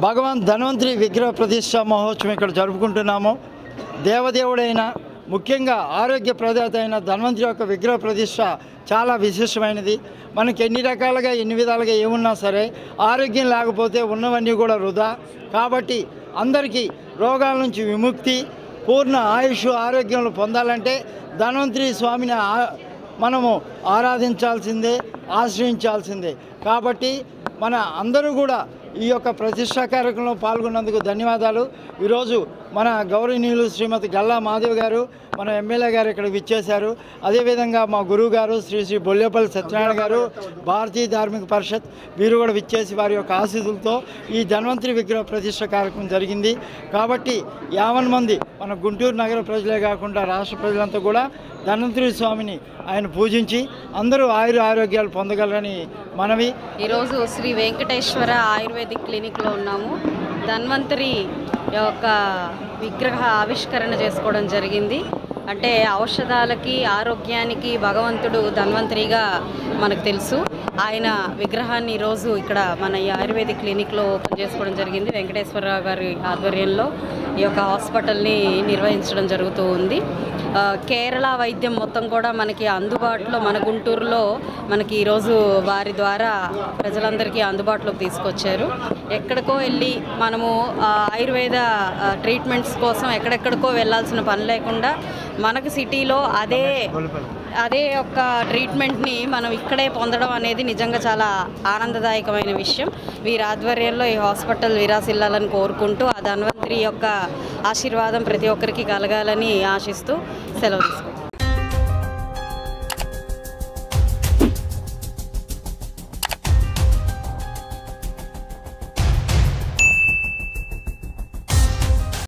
భగవాన్ ధన్వంతరి విగ్రహ ప్రతిష్ట మహోత్సవం ఇక్కడ జరుపుకుంటున్నాము. దేవదేవుడైన ముఖ్యంగా ఆరోగ్య ప్రదాత అయిన ధన్వంతరి యొక్క విగ్రహ ప్రతిష్ట చాలా విశేషమైనది. మనకి ఎన్ని రకాలుగా ఎన్ని విధాలుగా ఏమున్నా సరే ఆరోగ్యం లేకపోతే ఉన్నవన్నీ కూడా వృధా. కాబట్టి అందరికీ రోగాల నుంచి విముక్తి, పూర్ణ ఆయుష్, ఆరోగ్యంలో పొందాలంటే ధన్వంతరి స్వామిని మనము ఆరాధించాల్సిందే, ఆశ్రయించాల్సిందే. కాబట్టి మన అందరూ కూడా ఈ యొక్క ప్రతిష్టా కార్యక్రమంలో పాల్గొన్నందుకు ధన్యవాదాలు. ఈరోజు మన గౌరవనీయులు శ్రీమతి గల్లా మాధవ్ గారు, మన ఎమ్మెల్యే గారు ఇక్కడ విచ్చేశారు. అదేవిధంగా మా గురువు గారు శ్రీ బొల్లేపల్లి సత్యనారాయణ గారు, భారతీయ ధార్మిక పరిషత్ వీరు కూడా విచ్చేసి వారి యొక్క ఆశీస్సులతో ఈ ధన్వంతరి విగ్రహ ప్రతిష్ట కార్యక్రమం జరిగింది. కాబట్టి 50 మంది మన గుంటూరు నగర ప్రజలే కాకుండా రాష్ట్ర ప్రజలంతా కూడా ధన్వంతరి స్వామిని ఆయన పూజించి అందరూ ఆరోగ్యాలు పొందగలరని మనవి. ఈరోజు శ్రీ వెంకటేశ్వర ఆయుర్వేదిక్ క్లినిక్లో ఉన్నాము. ధన్వంతరి యొక్క విగ్రహ ఆవిష్కరణ చేసుకోవడం జరిగింది. అంటే ఔషధాలకి, ఆరోగ్యానికి భగవంతుడు ధన్వంతరిగా మనకు తెలుసు. ఆయన విగ్రహాన్ని ఈరోజు ఇక్కడ మన ఈ ఆయుర్వేదిక్ క్లినిక్లో ఓపెన్ చేసుకోవడం జరిగింది. వెంకటేశ్వరరావు గారి ఆధ్వర్యంలో ఈ యొక్క హాస్పిటల్ని నిర్వహించడం జరుగుతూ ఉంది. కేరళ వైద్యం మొత్తం కూడా మనకి అందుబాటులో మన గుంటూరులో మనకి ఈరోజు వారి ద్వారా ప్రజలందరికీ అందుబాటులోకి తీసుకొచ్చారు. ఎక్కడికో వెళ్ళి మనము ఆయుర్వేద ట్రీట్మెంట్స్ కోసం ఎక్కడెక్కడికో వెళ్ళాల్సిన పని లేకుండా మనకు సిటీలో అదే యొక్క ట్రీట్మెంట్ని మనం ఇక్కడే పొందడం అనేది నిజంగా చాలా ఆనందదాయకమైన విషయం. వీరి ఆధ్వర్యంలో ఈ హాస్పిటల్ విరాసిల్లాలని కోరుకుంటూ ఆ ధన్వంతరి యొక్క ఆశీర్వాదం ప్రతి ఒక్కరికి కలగాలని ఆశిస్తూ సెలవు తీసుకుంటాం.